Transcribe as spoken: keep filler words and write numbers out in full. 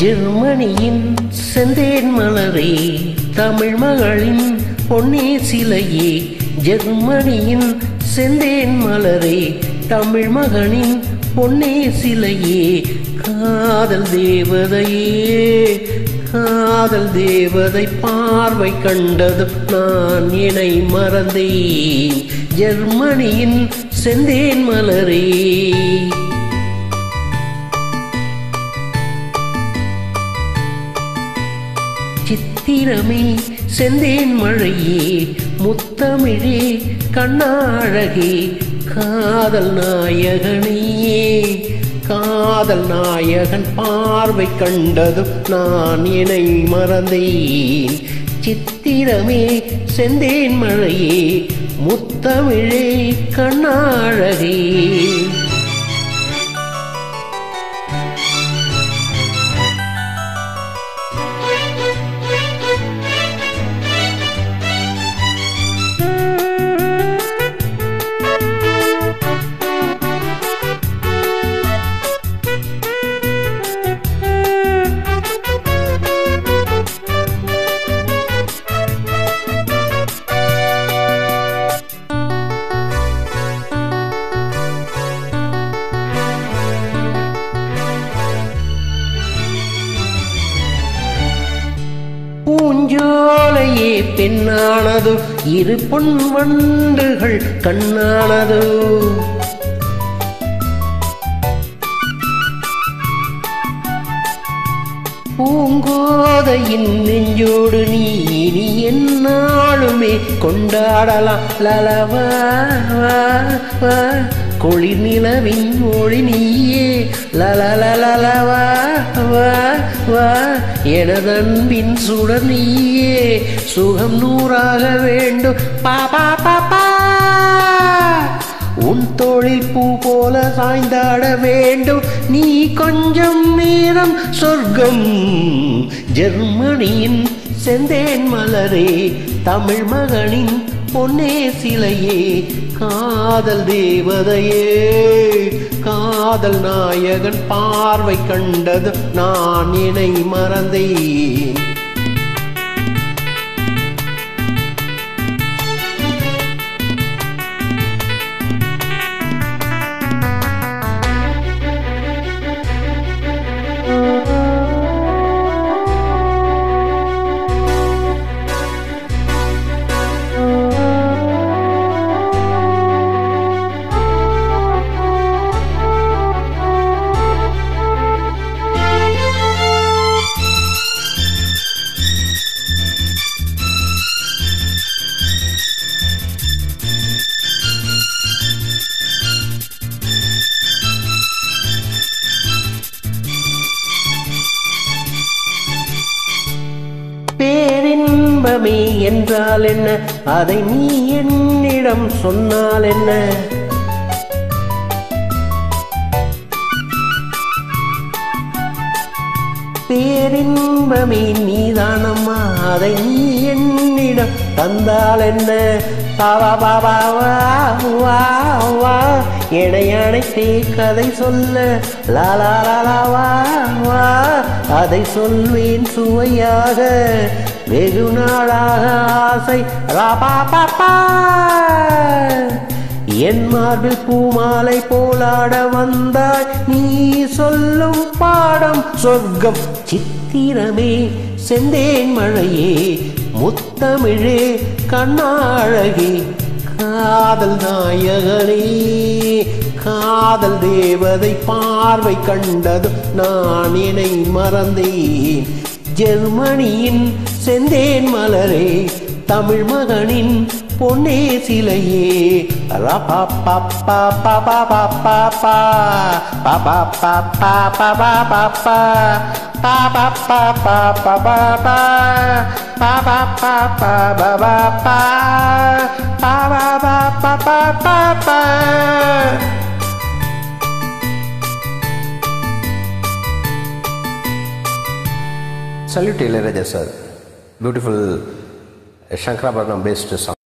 ஜெர்மனியின் செந்தேன் மலரே தமிழ் மகளின் பொன்னே சிலையே. ஜெர்மனியின் செந்தேன் மலரே தமிழ் மகனின் பொன்னே சிலையே. காதல் தேவதையே காதல் தேவதை பார்வை கண்டதும் நான் என்னை மறந்தேன். ஜெர்மனியின் செந்தேன் மலரே. சித்திரமே செந்தேன் மழையே முத்தமிழே கண்ணாழகே. காதல் நாயகனே காதல் நாயகன் பார்வை கண்டதும் நான் என்னை மறந்தேன். சித்திரமே செந்தேன் மழையே முத்தமிழே கண்ணாழகே. பூஞ்சோலையே பெண்ணானதோ இரு பொன் வண்டுகள் கண்ணானதோ. பூங்கோதையின் நெஞ்சோடு நீ இனி என்னாலுமே கொண்டாடலாம். லலவா கொளிர் நிலவின் ஒளி நீயே. லலலலவா வா எனதன்பின் சுடர் நீயே. சுகம் நூறாக வேண்டும் பாபா பாப்பா. உன் தோளில் பூ போல சாய்ந்தாட வேண்டும் நீ கொஞ்சம் நேரம் சொர்க்கம். ஜெர்மனியின் செந்தேன் மலரே தமிழ் மகனின் பொன்னே சிலையே. காதல் தேவதையே காதல் நாயகன் பார்வை கண்டது நான் என்னை மறந்தேன். பேரின்பமே என்றால் என்ன அதை நீ என்னிடம் சொன்னால் என்ன. பேரின்பமே நீதானம்மா அதை நீ என்னிடம் தந்தால் என்ன. பாவா பாபா வா வா என்னை அணைத்தே கதை சொல்ல. லாலா லாலா வா வா அதை சொல்வேன் சுவையாக. வெகு நாளாக ஆசை ராபா பாப்பா. என் மார்பில் பூமாலை போலாட வந்தாய் நீ சொல்லும் பாடம் சொர்க்கம். சித்திரமே செந்தேன் மழையே முத்தமிழே கண்ணாழகே. காதல் நாயகனே காதல் தேவதை பார்வை கண்டது நான் என்னை மறந்தேன். ஜெர்மனியின் செந்தேன் மலரே தமிழ் மகனின் பொன்னே சிலையே. Salute Ilayaraja sir. Beautiful Shankarabharanam based song.